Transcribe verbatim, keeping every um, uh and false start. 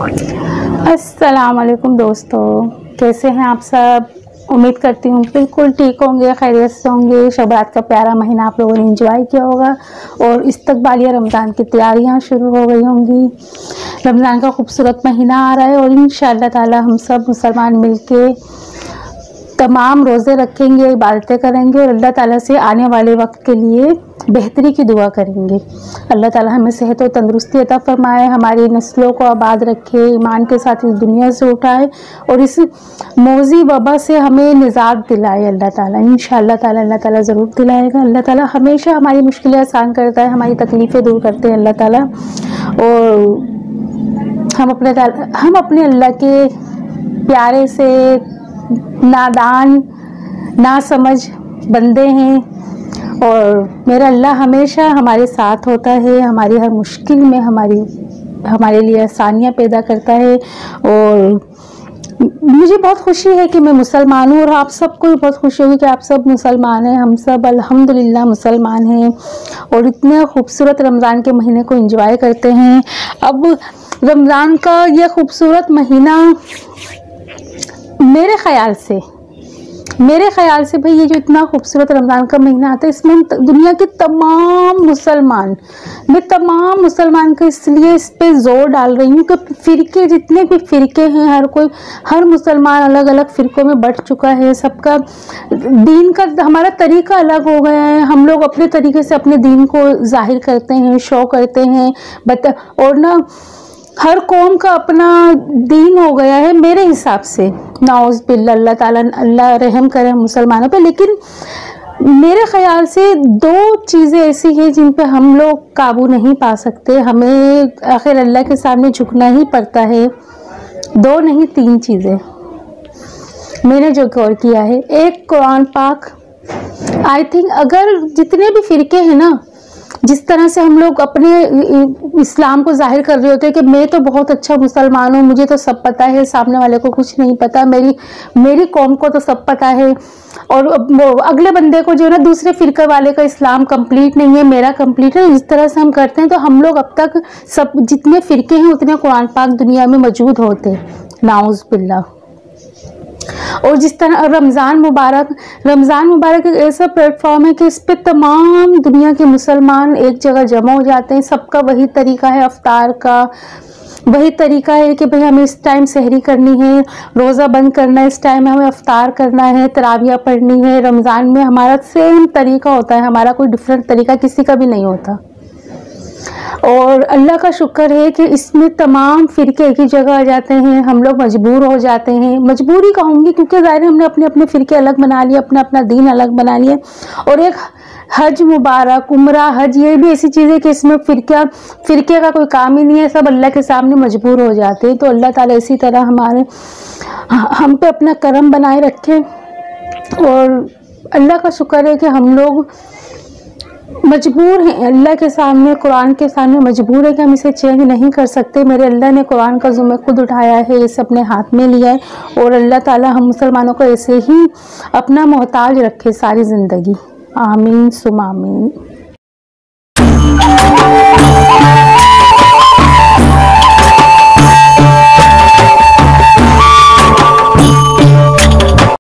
अस्सलाम वालेकुम दोस्तों, कैसे हैं आप सब। उम्मीद करती हूँ बिल्कुल ठीक होंगे, खैरियत से होंगे। शब-ए-बारात का प्यारा महीना आप लोगों ने एंजॉय किया होगा और इस्तकबालिया रमज़ान की तैयारियाँ शुरू हो गई होंगी। रमज़ान का खूबसूरत महीना आ रहा है और इंशाअल्लाह ताला हम सब मुसलमान मिलके तमाम रोज़े रखेंगे, इबादतें करेंगे और अल्लाह ताला से आने वाले वक्त के लिए बेहतरी की दुआ करेंगे। अल्लाह ताला हमें सेहत और तंदुरुस्ती अता फरमाए, हमारी नस्लों को आबाद रखे, ईमान के साथ इस दुनिया से उठाए और इस मौजी वबा से हमें निजात दिलाए। अल्लाह ताला इंशाअल्लाह ताला अल्लाह ताला ज़रूर दिलाएगा। अल्लाह ताला हमेशा हमारी मुश्किलें आसान करता है, हमारी तकलीफ़ें दूर करते हैं अल्लाह ताला। और हम अपने हम अपने अल्लाह के प्यारे से नादान ना समझ बंदे हैं और मेरा अल्लाह हमेशा हमारे साथ होता है, हमारी हर मुश्किल में हमारी हमारे लिए आसानियाँ पैदा करता है। और मुझे बहुत खुशी है कि मैं मुसलमान हूँ और आप सबको भी बहुत खुशी होगी कि आप सब मुसलमान हैं। हम सब अल्हम्दुलिल्लाह मुसलमान हैं और इतने खूबसूरत रमज़ान के महीने को एंजॉय करते हैं। अब रमज़ान का यह खूबसूरत महीना मेरे ख़याल से मेरे ख़याल से भाई ये जो इतना खूबसूरत रमज़ान का महीना आता है, इसमें हम दुनिया के तमाम मुसलमान मैं तमाम मुसलमान को इसलिए इस पे ज़ोर डाल रही हूँ कि फ़िरके जितने भी फ़िरके हैं, हर कोई हर मुसलमान अलग अलग फ़िरकों में बँट चुका है। सबका दीन का हमारा तरीका अलग हो गया है। हम लोग अपने तरीके से अपने दीन को ज़ाहिर करते हैं, शो करते हैं बता और ना हर कौम का अपना दीन हो गया है मेरे हिसाब से। नाउज़ बिल्लाह, अल्लाह ताला अल्लाह रहम करे मुसलमानों पे। लेकिन मेरे ख़याल से दो चीज़ें ऐसी हैं जिन पे हम लोग काबू नहीं पा सकते, हमें आखिर अल्लाह के सामने झुकना ही पड़ता है। दो नहीं तीन चीज़ें मैंने जो गौर किया है। एक कुरान पाक, आई थिंक अगर जितने भी फ़िरके हैं ना, जिस तरह से हम लोग अपने इस्लाम को जाहिर कर रहे होते हैं कि मैं तो बहुत अच्छा मुसलमान हूँ, मुझे तो सब पता है, सामने वाले को कुछ नहीं पता, मेरी मेरी कौम को तो सब पता है और अगले बंदे को जो है ना दूसरे फ़िरके वाले का इस्लाम कंप्लीट नहीं है, मेरा कंप्लीट है। इस तरह से हम करते हैं तो हम लोग अब तक सब जितने फ़िरके हैं उतने कुरान पाक दुनिया में मौजूद होते हैं, नाउज़ बिल्लाह। और जिस तरह रमज़ान मुबारक रमज़ान मुबारक एक ऐसा प्लेटफॉर्म है कि इस पे तमाम दुनिया के मुसलमान एक जगह जमा हो जाते हैं। सबका वही तरीका है, अफ्तार का वही तरीका है कि भाई हमें इस टाइम सहरी करनी है, रोज़ा बंद करना है, इस टाइम हमें अफ्तार करना है, तरावियाँ पढ़नी है। रमज़ान में हमारा सेम तरीका होता है, हमारा कोई डिफरेंट तरीका किसी का भी नहीं होता। और अल्लाह का शुक्र है कि इसमें तमाम फ़िरके एक ही जगह आ जाते हैं। हम लोग मजबूर हो जाते हैं, मजबूरी कहूँगी क्योंकि ज़ाहिर हमने अपने अपने फ़िरके अलग बना लिए, अपना अपना दीन अलग बना लिए। और एक हज मुबारक, उम्रा, हज, ये भी ऐसी चीज़ है कि इसमें फ़िरका फ़िरके का कोई काम ही नहीं है, सब अल्लाह के सामने मजबूर हो जाते हैं। तो अल्लाह ताला इसी तरह हमारे हम पे अपना करम बनाए रखे और अल्लाह का शुक्र है कि हम लोग मजबूर हैं अल्लाह के सामने, कुरान के सामने मजबूर है कि हम इसे चेंज नहीं कर सकते। मेरे अल्लाह ने कुरान का ज़िम्मा खुद उठाया है, इसे अपने हाथ में लिया है और अल्लाह ताला हम मुसलमानों को ऐसे ही अपना मोहताज रखे सारी ज़िंदगी। आमीन सुम आमीन।